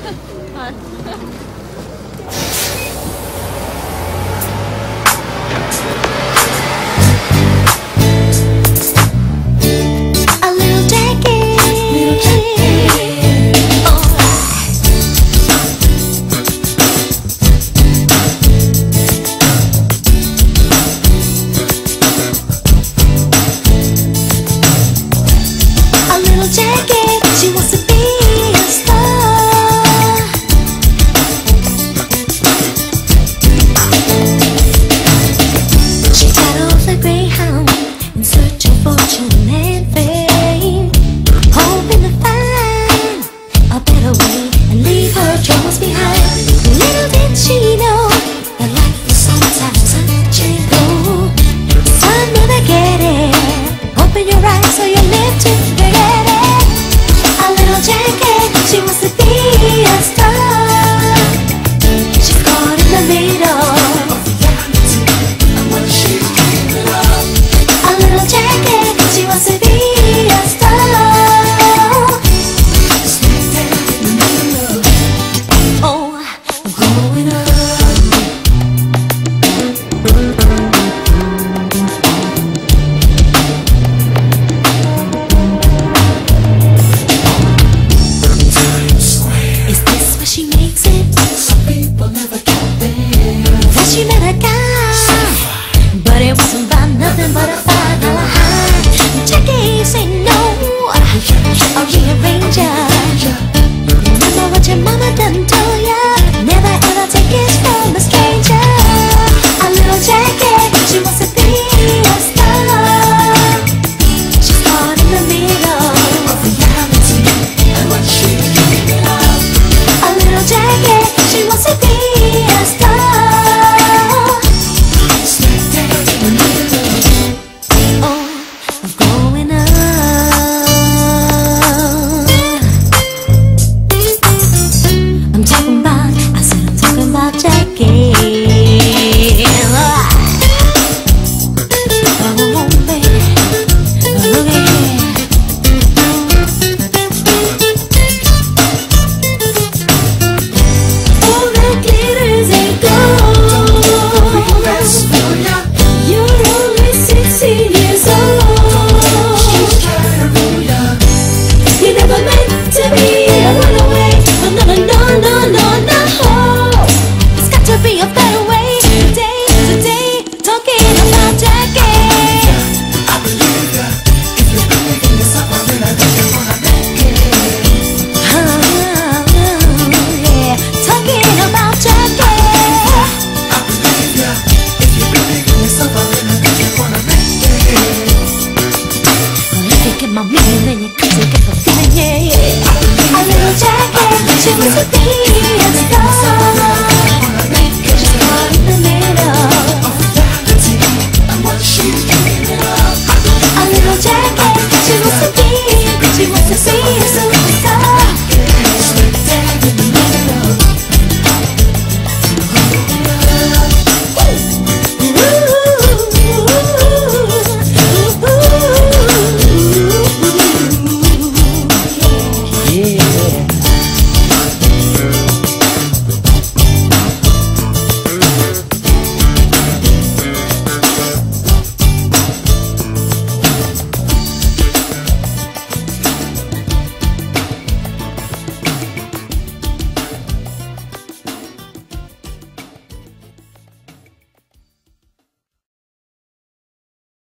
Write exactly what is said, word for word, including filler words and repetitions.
She wants to be a star. She got off a greyhound in search of fortune and fame, hoping to find a better way and leave her troubles behind. Little did she know that life was sometimes touch and go. Time never get it. Open your eyes so you live to forget it. Jackie, she wants to be a star. She's caught in the middle of reality and what she's dreaming of. A little Jackie, she wants to be a star. Smack down in the middle. Oh, I'm growing up. She met a guy, but it wasn't about nothing but a five dollar high. Jackie say no, I'll rearrange ya. Remember what your mama done told ya. Never ever take it from a stranger. A little Jackie, she wants to be a star. She's caught in the middle of reality and what she's dreaming of. A little Jackie, she wants to be a star. My meaning, then you can take it for feeling, yeah, yeah. A little Jackie, she wants to be a star. She's caught in the middle of reality and what she's dreaming of. A little Jackie.